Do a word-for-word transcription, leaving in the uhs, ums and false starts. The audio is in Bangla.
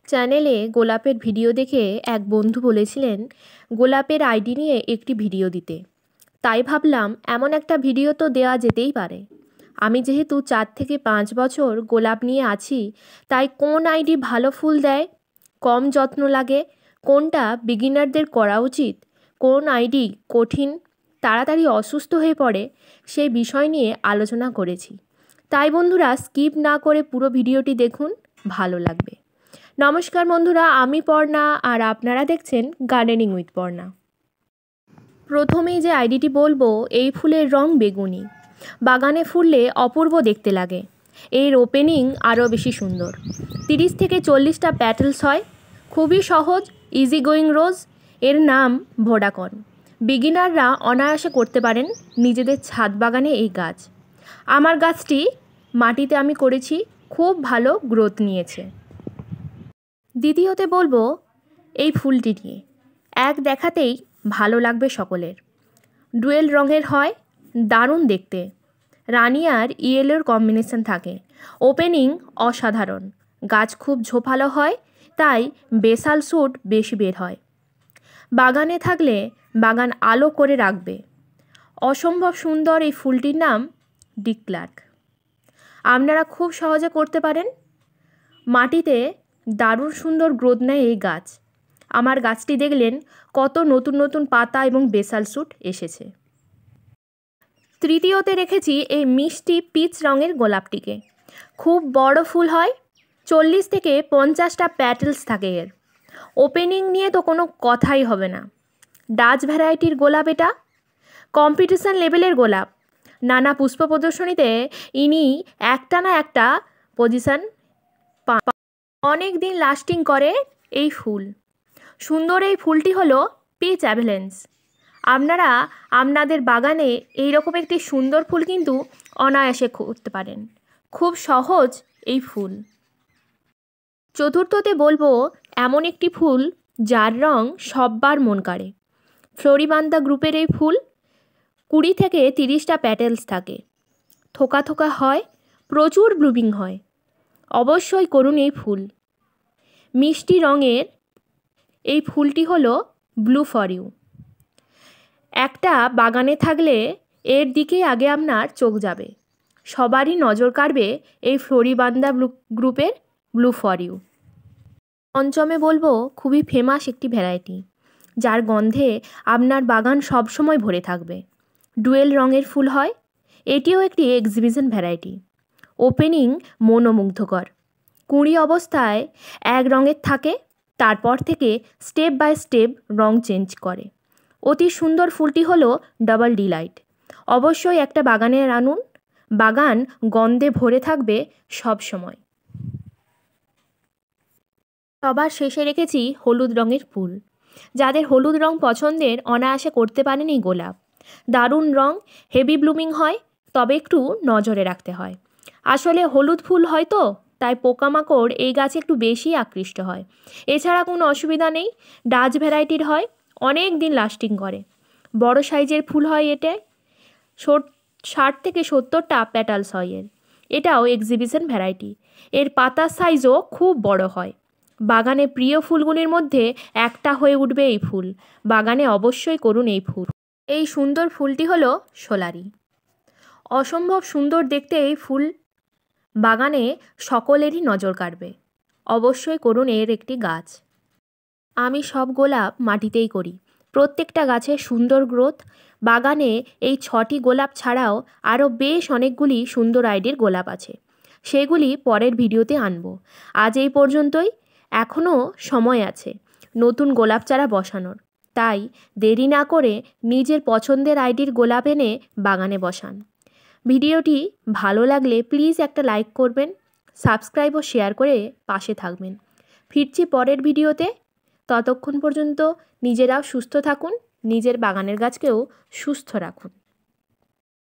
চ্যানেলে গোলাপের ভিডিও দেখে এক বন্ধু বলেছিলেন গোলাপের আইডি নিয়ে একটি ভিডিও দিতে। তাই ভাবলাম এমন একটা ভিডিও তো দেওয়া যেতেই পারে। আমি যেহেতু চার থেকে পাঁচ বছর গোলাপ নিয়ে আছি, তাই কোন আইডি ভালো ফুল দেয়, কম যত্ন লাগে, কোনটা বিগিনারদের করা উচিত, কোন আইডি কঠিন, তাড়াতাড়ি অসুস্থ হয়ে পড়ে, সেই বিষয় নিয়ে আলোচনা করেছি। তাই বন্ধুরা স্কিপ না করে পুরো ভিডিওটি দেখুন, ভালো লাগবে। নমস্কার বন্ধুরা, আমি পর্ণা আর আপনারা দেখছেন গার্ডেনিং উইথ পর্ণা। প্রথমেই যে আইডিটি বলবো, এই ফুলের রং বেগুনি, বাগানে ফুললে অপূর্ব দেখতে লাগে। এর ওপেনিং আরও বেশি সুন্দর। তিরিশ থেকে চল্লিশটা প্যাটেলস হয়, খুবই সহজ, ইজি গোয়িং রোজ। এর নাম ভোডাকন। বিগিনাররা অনায়াসে করতে পারেন নিজেদের ছাদ বাগানে এই গাছ। আমার গাছটি মাটিতে আমি করেছি, খুব ভালো গ্রোথ নিয়েছে। দ্বিতীয়তে বলবো এই ফুলটি নিয়ে, এক দেখাতেই ভালো লাগবে সকলের। ডুয়েল রঙের হয়, দারুণ দেখতে। রানি আর ইয়েলোর কম্বিনেশন থাকে। ওপেনিং অসাধারণ, গাছ খুব ঝোপালো হয়, তাই বেসাল শুট বেশি বের হয়। বাগানে থাকলে বাগান আলো করে রাখবে। অসম্ভব সুন্দর এই ফুলটির নাম ডিক্লার্ক। আপনারা খুব সহজে করতে পারেন। মাটিতে দারুণ সুন্দর গ্রোথ নেয় এই গাছ। আমার গাছটি দেখলেন কত নতুন নতুন পাতা এবং বেসাল শুট এসেছে। তৃতীয়তে রেখেছি এই মিষ্টি পিচ রঙের গোলাপটিকে। খুব বড় ফুল হয়, চল্লিশ থেকে পঞ্চাশটা প্যাটেলস থাকে এর। ওপেনিং নিয়ে তো কোনো কথাই হবে না। ডাচ ভ্যারাইটির গোলাপ এটা, কম্পিটিশন লেভেলের গোলাপ। নানা পুষ্প প্রদর্শনীতে ইনি একটা না একটা পজিশন পান। অনেক দিন লাস্টিং করে এই ফুল। সুন্দর এই ফুলটি হলো পিচ অ্যাভেলেন্স। আপনারা আপনাদের বাগানে এই রকম একটি সুন্দর ফুল কিন্তু অনায়াসে করতে পারেন। খুব সহজ এই ফুল। চতুর্থতে বলবো এমন একটি ফুল যার রং সববার মন কাড়ে। ফ্লোরিবান্দা গ্রুপের এই ফুল, কুড়ি থেকে তিরিশটা প্যাটেলস থাকে, থোকা থোকা হয়, প্রচুর ব্লুমিং হয়। অবশ্যই করুন এই ফুল। মিষ্টি রঙের এই ফুলটি হলো ব্লু ফর ইউ। একটা বাগানে থাকলে এর দিকেই আগে আপনার চোখ যাবে। সবারই নজর কাড়বে এই ফ্লোরিবান্দা গ্রুপের ব্লু ফর ইউ। পঞ্চমে বলবো খুবই ফেমাস একটি ভ্যারাইটি, যার গন্ধে আপনার বাগান সবসময় ভরে থাকবে। ডুয়েল রঙের ফুল হয়, এটিও একটি এক্সিবিশন ভ্যারাইটি। ওপেনিং মনোমুগ্ধকর। কুঁড়ি অবস্থায় এক রঙের থাকে, তারপর থেকে স্টেপ বাই স্টেপ রং চেঞ্জ করে। অতি সুন্দর ফুলটি হলো ডাবল ডিলাইট। অবশ্যই একটা বাগানে আনুন, বাগান গন্ধে ভরে থাকবে সব সময়। সবার শেষে রেখেছি হলুদ রঙের ফুল। যাদের হলুদ রং পছন্দের অনায়াসে করতে পারেন এই গোলাপ। দারুণ রং, হেভি ব্লুমিং হয়, তবে একটু নজরে রাখতে হয়। আসলে হলুদ ফুল হয় তো, তাই পোকামাকড় এই গাছে একটু বেশি আকৃষ্ট হয়। এছাড়া কোনো অসুবিধা নেই। ডাচ ভ্যারাইটির হয়, অনেক দিন লাস্টিং করে। বড় সাইজের ফুল হয় এটায়, ষাট থেকে সত্তরটা প্যাটালস হয় এর। এটাও এক্সিবিশন ভ্যারাইটি। এর পাতার সাইজও খুব বড় হয়। বাগানে প্রিয় ফুলগুলির মধ্যে একটা হয়ে উঠবে এই ফুল। বাগানে অবশ্যই করুন এই ফুল। এই সুন্দর ফুলটি হলো সোলারি। অসম্ভব সুন্দর দেখতে এই ফুল, বাগানে সকলেরই নজর কাড়বে। অবশ্যই করুন এর একটি গাছ। আমি সব গোলাপ মাটিতেই করি। প্রত্যেকটা গাছের সুন্দর গ্রোথ। বাগানে এই ছটি গোলাপ ছাড়াও আরও বেশ অনেকগুলি সুন্দর আইডির গোলাপ আছে, সেগুলি পরের ভিডিওতে আনবো। আজ এই পর্যন্তই। এখনও সময় আছে নতুন গোলাপ চারা বসানোর, তাই দেরি না করে নিজের পছন্দের আইডির গোলাপ এনে বাগানে বসান। ভিডিওটি ভালো লাগলে প্লিজ একটা লাইক করবেন, সাবস্ক্রাইব ও শেয়ার করে পাশে থাকবেন। ফিরছি পরের ভিডিওতে। ততক্ষণ পর্যন্ত নিজেরাও সুস্থ থাকুন, নিজের বাগানের গাছকেও সুস্থ রাখুন।